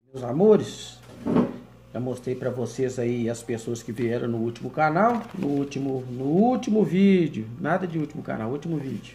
Meus amores, já mostrei para vocês aí as pessoas que vieram no último canal, no último vídeo, nada de último canal, último vídeo.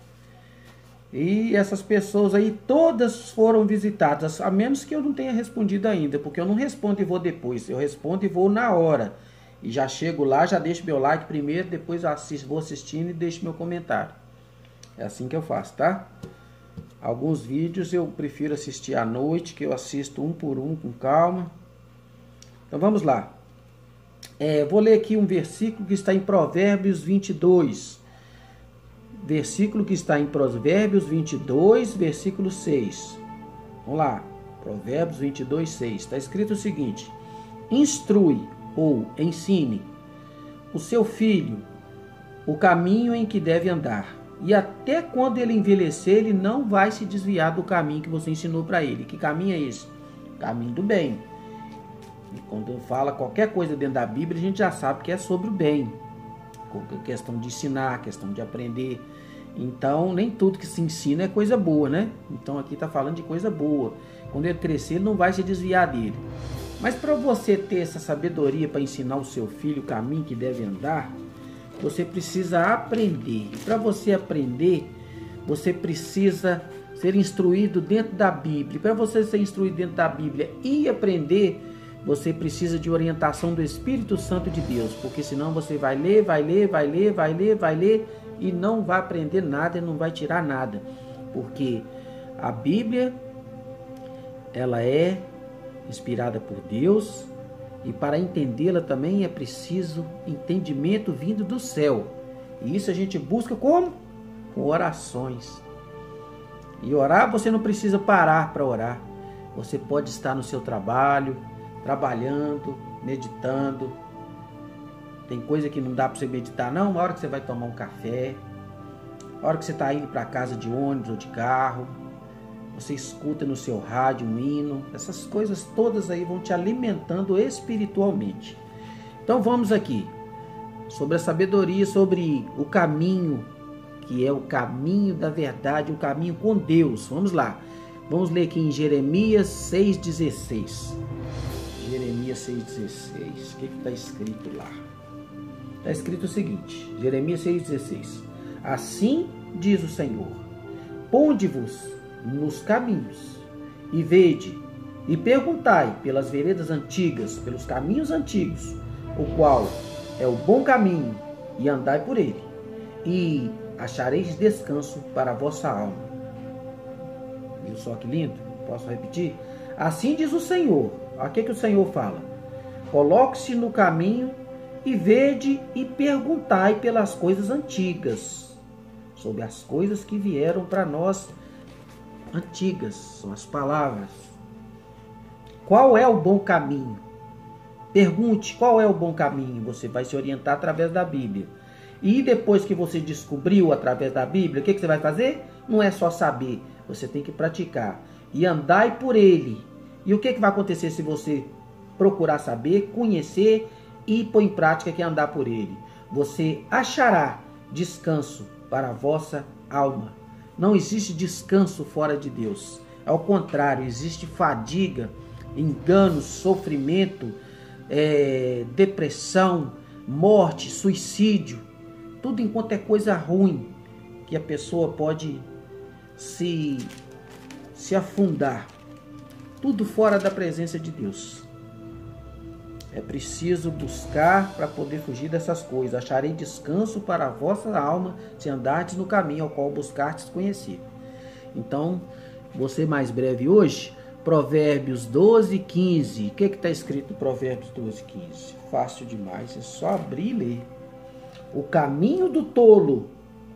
E essas pessoas aí todas foram visitadas, a menos que eu não tenha respondido ainda, porque eu não respondo e vou depois, eu respondo e vou na hora. E já chego lá, já deixo meu like primeiro, depois eu vou assistindo e deixo meu comentário. É assim que eu faço, tá? Alguns vídeos eu prefiro assistir à noite, que eu assisto um por um com calma. Então vamos lá. Vou ler aqui um versículo que está em Provérbios 22. Versículo que está em Provérbios 22, versículo 6. Vamos lá. Provérbios 22, 6. Está escrito o seguinte: instrui ou ensine o seu filho o caminho em que deve andar, e até quando ele envelhecer, ele não vai se desviar do caminho que você ensinou para ele. Que caminho é esse? Caminho do bem. E quando fala qualquer coisa dentro da Bíblia, a gente já sabe que é sobre o bem. Questão de ensinar, questão de aprender. Então, nem tudo que se ensina é coisa boa, né? Então, aqui está falando de coisa boa. Quando ele crescer, ele não vai se desviar dele. Mas para você ter essa sabedoria para ensinar o seu filho o caminho que deve andar, você precisa aprender. E para você aprender, você precisa ser instruído dentro da Bíblia. Para você ser instruído dentro da Bíblia e aprender, você precisa de orientação do Espírito Santo de Deus. Porque senão você vai ler e não vai aprender nada e não vai tirar nada. Porque a Bíblia, ela é inspirada por Deus, e para entendê-la também é preciso entendimento vindo do céu. E isso a gente busca como? Com orações. E orar, você não precisa parar para orar. Você pode estar no seu trabalho, trabalhando, meditando. Tem coisa que não dá para você meditar não, na hora que você vai tomar um café, na hora que você está indo para casa de ônibus ou de carro, você escuta no seu rádio um hino. Essas coisas todas aí vão te alimentando espiritualmente. Então vamos aqui sobre a sabedoria, sobre o caminho, que é o caminho da verdade, o caminho com Deus. Vamos lá. Vamos ler aqui em Jeremias 6,16. Jeremias 6,16. O que está escrito lá? Está escrito o seguinte, Jeremias 6,16. Assim diz o Senhor: ponde-vos nos caminhos, e vede, e perguntai pelas veredas antigas, pelos caminhos antigos, o qual é o bom caminho, e andai por ele, e achareis descanso para a vossa alma. Viu só que lindo? Posso repetir? Assim diz o Senhor. O que o Senhor fala? Coloque-se no caminho, e vede, e perguntai pelas coisas antigas, sobre as coisas que vieram para nós antigas, são as palavras. Qual é o bom caminho? Pergunte qual é o bom caminho. Você vai se orientar através da Bíblia. E depois que você descobriu através da Bíblia, o que você vai fazer? Não é só saber, você tem que praticar. E andai por ele. E o que vai acontecer se você procurar saber, conhecer e pôr em prática, que é andar por ele? Você achará descanso para a vossa alma. Não existe descanso fora de Deus. Ao contrário, existe fadiga, engano, sofrimento, depressão, morte, suicídio. Tudo enquanto é coisa ruim que a pessoa pode se afundar. Tudo fora da presença de Deus. É preciso buscar para poder fugir dessas coisas. Acharei descanso para a vossa alma, se andardes no caminho ao qual buscardes conhecer. Então, vou ser mais breve hoje. Provérbios 12, 15. O que está escrito em Provérbios 12, 15? Fácil demais, é só abrir e ler. O caminho do tolo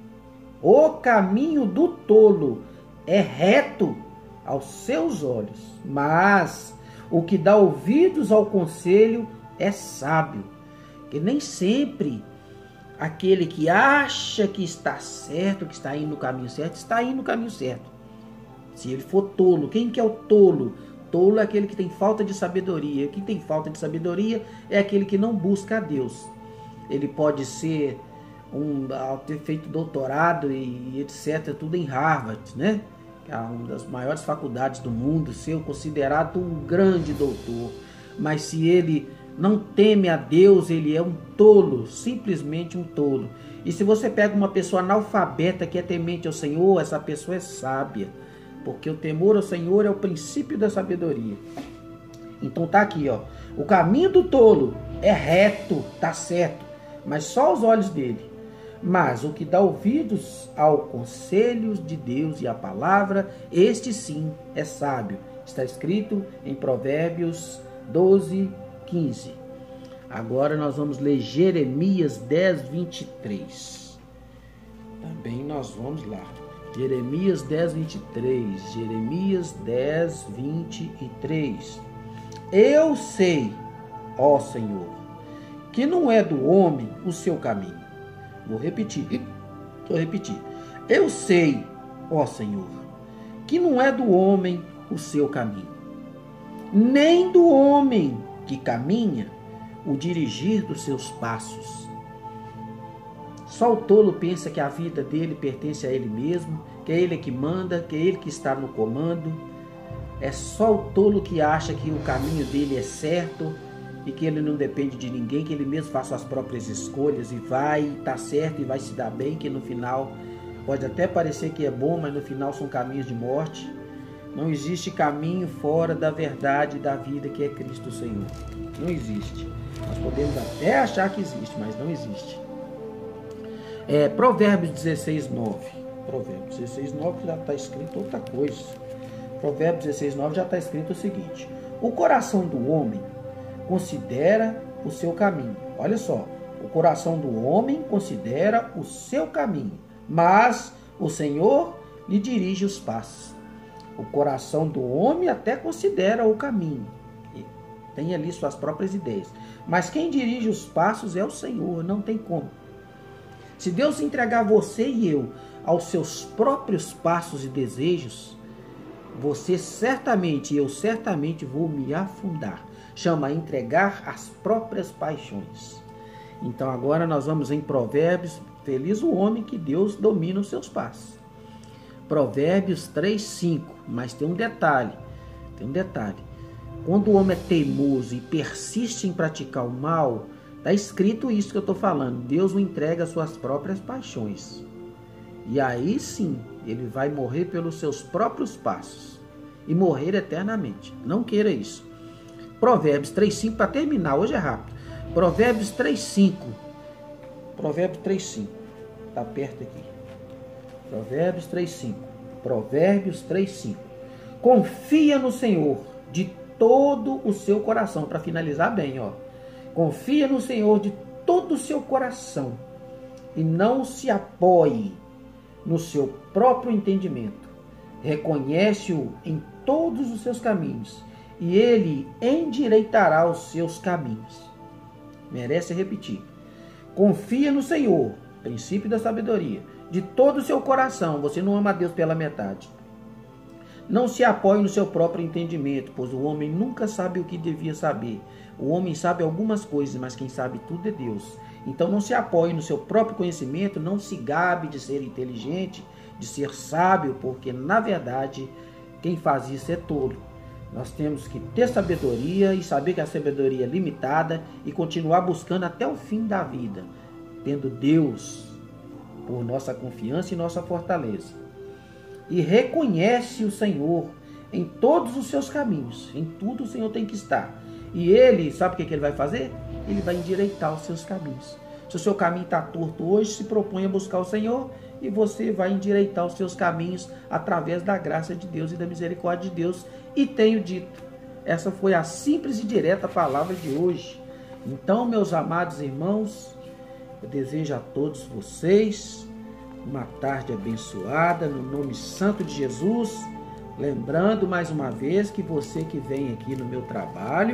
é reto aos seus olhos, mas o que dá ouvidos ao conselho é sábio. Que nem sempre aquele que acha que está certo, que está indo no caminho certo, está indo no caminho certo. Se ele for tolo, quem que é o tolo? Tolo é aquele que tem falta de sabedoria. Quem tem falta de sabedoria é aquele que não busca a Deus. Ele pode ter feito doutorado e etc, tudo em Harvard, né? que é uma das maiores faculdades do mundo, ser considerado um grande doutor, mas se ele não teme a Deus, ele é um tolo, simplesmente um tolo. E se você pega uma pessoa analfabeta que é temente ao Senhor, essa pessoa é sábia, porque o temor ao Senhor é o princípio da sabedoria. Então tá aqui, ó, o caminho do tolo é reto, tá certo, mas só os olhos dele. Mas o que dá ouvidos ao conselho de Deus e à palavra, este sim é sábio. Está escrito em Provérbios 12, 15. Agora nós vamos ler Jeremias 10, 23. Também nós vamos lá. Jeremias 10, 23. Jeremias 10, 23. Eu sei, ó Senhor, que não é do homem o seu caminho. Vou repetir. Eu sei, ó Senhor, que não é do homem o seu caminho, nem do homem que caminha o dirigir dos seus passos. Só o tolo pensa que a vida dele pertence a ele mesmo, que é ele que manda, que é ele que está no comando. É só o tolo que acha que o caminho dele é certo e que ele não depende de ninguém, que ele mesmo faz suas próprias escolhas e vai estar certo e vai se dar bem, que no final pode até parecer que é bom, mas no final são caminhos de morte. Não existe caminho fora da verdade da vida que é Cristo Senhor. Não existe. Nós podemos até achar que existe, mas não existe. Provérbios 16, 9. Provérbios 16, 9 já está escrito outra coisa. Provérbios 16, 9 já está escrito o seguinte: o coração do homem considera o seu caminho. Olha só, o coração do homem considera o seu caminho, mas o Senhor lhe dirige os passos. O coração do homem até considera o caminho, tem ali suas próprias ideias, mas quem dirige os passos é o Senhor, não tem como. Se Deus entregar você e eu aos seus próprios passos e desejos, você certamente, eu certamente vou me afundar. Chama entregar as próprias paixões. Então agora nós vamos em Provérbios. Feliz o homem que Deus domina os seus passos. Provérbios 3, 5. Mas tem um detalhe. Quando o homem é teimoso e persiste em praticar o mal, está escrito isso que eu estou falando. Deus o entrega às suas próprias paixões. E aí sim, ele vai morrer pelos seus próprios passos. E morrer eternamente. Não queira isso. Provérbios 3,5, para terminar, hoje é rápido. Provérbios 3,5. Provérbios 3,5. Está perto aqui. Provérbios 3,5. Provérbios 3,5. Confia no Senhor de todo o seu coração. Para finalizar bem, ó. Confia no Senhor de todo o seu coração. E não se apoie no seu próprio entendimento. Reconhece-o em todos os seus caminhos, e ele endireitará os seus caminhos. Merece repetir. Confia no Senhor, princípio da sabedoria, de todo o seu coração. Você não ama a Deus pela metade. Não se apoie no seu próprio entendimento, pois o homem nunca sabe o que devia saber. O homem sabe algumas coisas, mas quem sabe tudo é Deus. Então não se apoie no seu próprio conhecimento, não se gabe de ser inteligente, de ser sábio, porque na verdade quem faz isso é tolo. Nós temos que ter sabedoria e saber que a sabedoria é limitada e continuar buscando até o fim da vida, tendo Deus por nossa confiança e nossa fortaleza. E reconhece o Senhor em todos os seus caminhos, em tudo o Senhor tem que estar. E Ele, sabe o que Ele vai fazer? Ele vai endireitar os seus caminhos. Se o seu caminho está torto hoje, se propõe a buscar o Senhor e você vai endireitar os seus caminhos através da graça de Deus e da misericórdia de Deus. E tenho dito, essa foi a simples e direta palavra de hoje. Então, meus amados irmãos, eu desejo a todos vocês uma tarde abençoada, no nome santo de Jesus. Lembrando mais uma vez que você que vem aqui no meu trabalho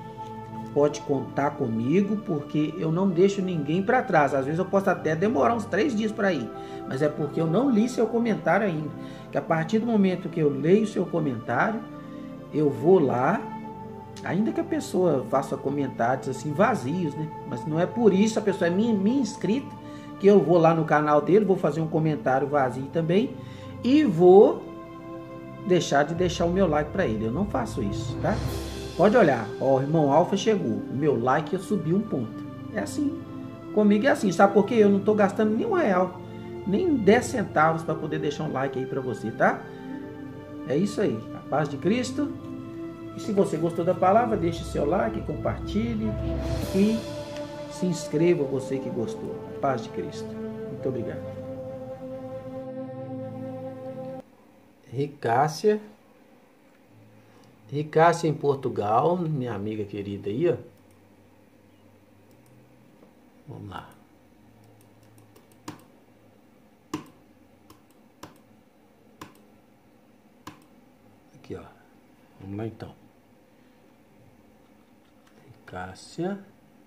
pode contar comigo, porque eu não deixo ninguém para trás. Às vezes eu posso até demorar uns 3 dias para ir, mas é porque eu não li seu comentário ainda. Que a partir do momento que eu leio seu comentário, eu vou lá, ainda que a pessoa faça comentários assim vazios, né? Mas não é por isso, a pessoa é minha inscrita, que eu vou lá no canal dele, vou fazer um comentário vazio também e vou deixar de deixar o meu like para ele. Eu não faço isso, tá? Pode olhar, ó, o irmão Alfa chegou, o meu like eu subi 1 ponto. É assim, comigo é assim, sabe por quê? Eu não tô gastando nem R$1, nem 10 centavos para poder deixar um like aí para você, tá? É isso aí, a paz de Cristo. E se você gostou da palavra, deixe seu like, compartilhe e se inscreva, você que gostou. A paz de Cristo. Muito obrigado. Ricássia em Portugal, minha amiga querida aí, ó. Vamos lá. Aqui, ó. Vamos lá então. Ricássia.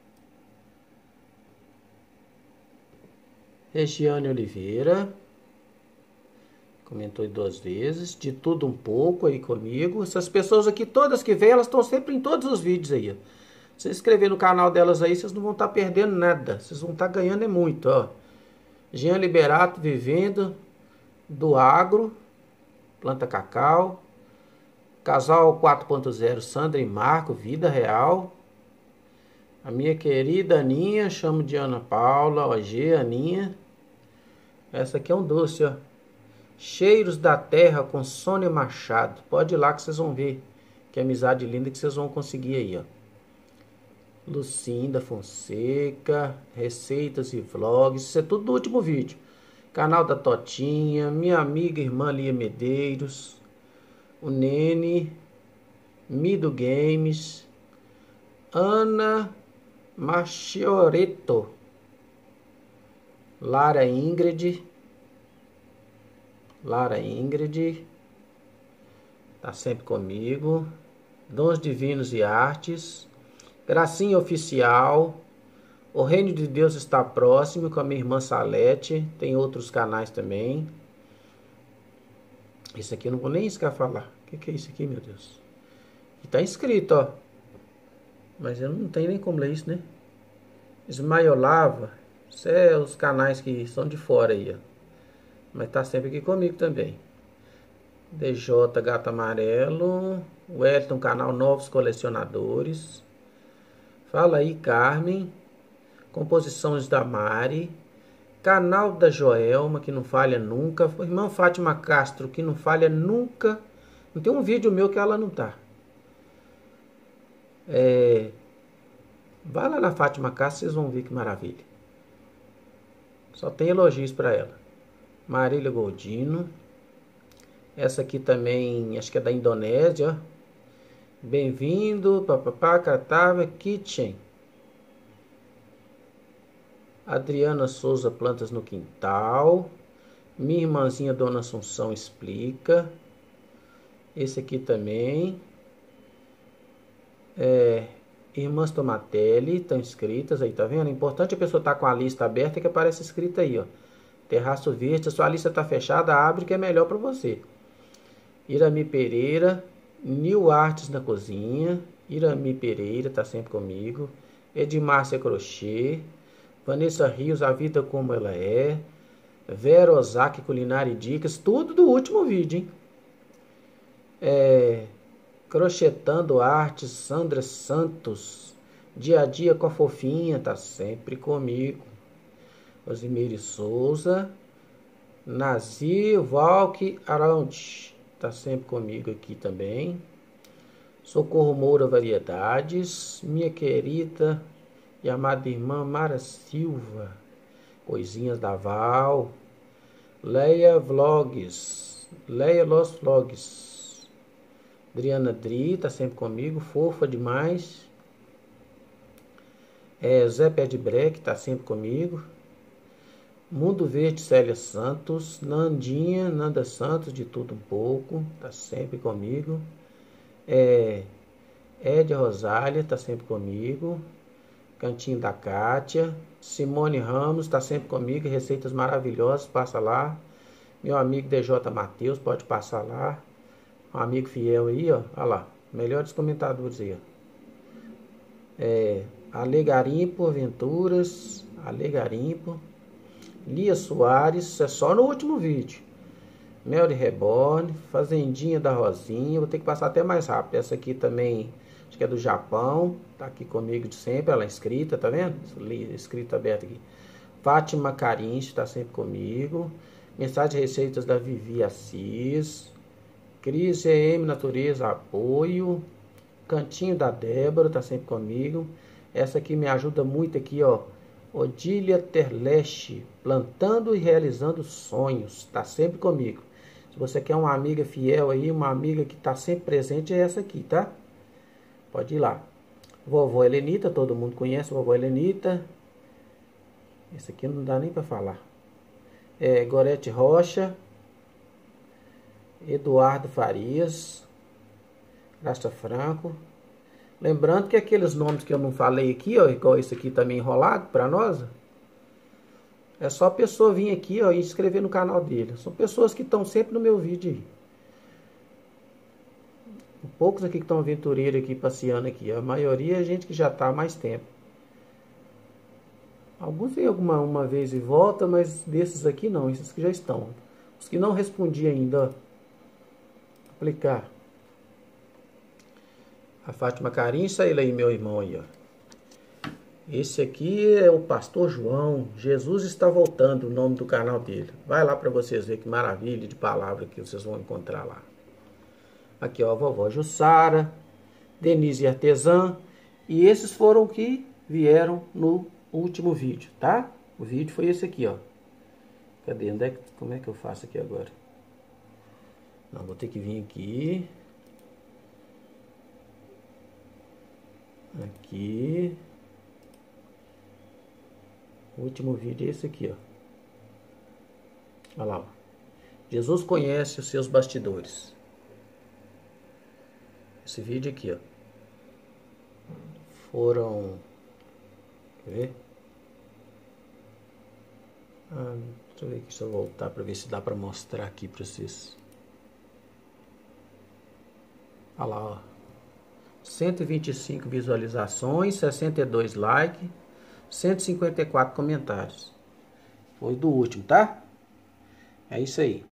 Regiane Oliveira. Comentou 2 vezes. De tudo um pouco aí comigo. Essas pessoas aqui, todas que vêm, elas estão sempre em todos os vídeos aí, ó. Se você inscrever no canal delas aí, vocês não vão estar perdendo nada. Vocês vão estar ganhando é muito, ó. Jean Liberato, vivendo do agro. Planta cacau. Casal 4.0, Sandra e Marco, vida real. A minha querida Aninha, chamo de Ana Paula, OG, Aninha. Essa aqui é um doce, ó. Cheiros da Terra com Sônia Machado. Pode ir lá que vocês vão ver que amizade linda que vocês vão conseguir aí, ó. Lucinda Fonseca, receitas e vlogs. Isso é tudo do último vídeo. Canal da Totinha, minha amiga irmã Lia Medeiros, o Nene, Mido Games, Ana Machioreto, Lara Ingrid, tá sempre comigo. Dons Divinos e Artes, Gracinha Oficial, O Reino de Deus Está Próximo, com a minha irmã Salete. Tem outros canais também. Isso aqui eu não vou nem esquecer falar. O que é isso aqui, meu Deus? E tá escrito, ó. Mas eu não tenho nem como ler isso, né? Esmaiolava. Isso é os canais que são de fora aí, ó. Mas tá sempre aqui comigo também. DJ Gato Amarelo. Wellington, canal Novos Colecionadores. Fala aí, Carmen. Composições da Mari. Canal da Joelma, que não falha nunca. Irmã Fátima Castro, que não falha nunca. Não tem um vídeo meu que ela não tá. Vai lá na Fátima Castro, vocês vão ver que maravilha. Só tem elogios para ela. Marília Goldino. Essa aqui também, acho que é da Indonésia. Bem-vindo, papapá, Catava Kitchen. Adriana Souza, Plantas no Quintal. Minha irmãzinha Dona Assunção explica. Esse aqui também. Irmãs Tomatelli, estão inscritas aí, tá vendo? É importante a pessoa estar com a lista aberta que aparece escrita aí, ó. Terraço Verde, a sua lista está fechada, abre que é melhor para você. Irami Pereira, New Arts na Cozinha. Irami Pereira, tá sempre comigo. Edmárcia Crochê. Vanessa Rios, A Vida Como Ela É. Vera Ozaki, Culinária e Dicas. Tudo do último vídeo, hein? Crochetando Artes, Sandra Santos. Dia a Dia com a Fofinha, tá sempre comigo. Rosimeire Souza. Nazir Valk Around, tá sempre comigo aqui também. Socorro Moura Variedades. Minha querida e amada irmã Mara Silva. Coisinhas da Val. Leia Vlogs. Leia Los Vlogs. Adriana Dri, tá sempre comigo. Fofa demais. Zé Pé de Breque, tá sempre comigo. Mundo Verde, Célia Santos. Nandinha, Nanda Santos, de tudo um pouco, tá sempre comigo. Edia Rosália, tá sempre comigo. Cantinho da Kátia. Simone Ramos, tá sempre comigo. Receitas maravilhosas, passa lá. Meu amigo DJ Matheus, pode passar lá. Um amigo fiel aí, ó. Olha lá. Melhores comentadores aí, ó. Ale Garimpo, Aventuras. Ale Garimpo. Lia Soares, é só no último vídeo. Mary Reborn, Fazendinha da Rosinha. Vou ter que passar até mais rápido. Essa aqui também, acho que é do Japão. Tá aqui comigo de sempre. Ela é inscrita, tá vendo? Escrita aberta aqui. Fátima Carins está sempre comigo. Mensagem de receitas da Vivi Assis. Cris GM Natureza Apoio. Cantinho da Débora está sempre comigo. Essa aqui me ajuda muito aqui, ó. Odília Terleste, plantando e realizando sonhos, está sempre comigo. Se você quer uma amiga fiel aí, uma amiga que está sempre presente, é essa aqui, tá? Pode ir lá. Vovó Helenita, todo mundo conhece a Vovó Helenita. Esse aqui não dá nem para falar. Gorete Rocha, Eduardo Farias, Rasta Franco. Lembrando que aqueles nomes que eu não falei aqui, ó, igual esse aqui também enrolado para nós, é só a pessoa vir aqui, ó, e inscrever no canal dele. São pessoas que estão sempre no meu vídeo aí. Poucos aqui que estão aventureiros aqui, passeando aqui. A maioria é gente que já está há mais tempo. Alguns vêm uma vez e volta, mas desses aqui não, esses que já estão. Os que não respondi ainda, ó. Aplicar. A Fátima Carins, ele aí, meu irmão aí, ó. Esse aqui é o Pastor João. Jesus está voltando, o nome do canal dele. Vai lá para vocês verem que maravilha de palavra que vocês vão encontrar lá. Aqui, ó, a vovó Jussara, Denise Artesã. E esses foram que vieram no último vídeo, tá? O vídeo foi esse aqui, ó. Cadê? Como é que eu faço aqui agora? Não, vou ter que vir aqui. Aqui. O último vídeo é esse aqui, ó. Olha lá, ó. Jesus conhece os seus bastidores. Esse vídeo aqui, ó. Foram... Quer ver? Deixa eu ver aqui se eu voltar para ver se dá para mostrar aqui para vocês. Olha lá, ó. 125 visualizações, 62 likes, 154 comentários. Foi do último, tá? É isso aí.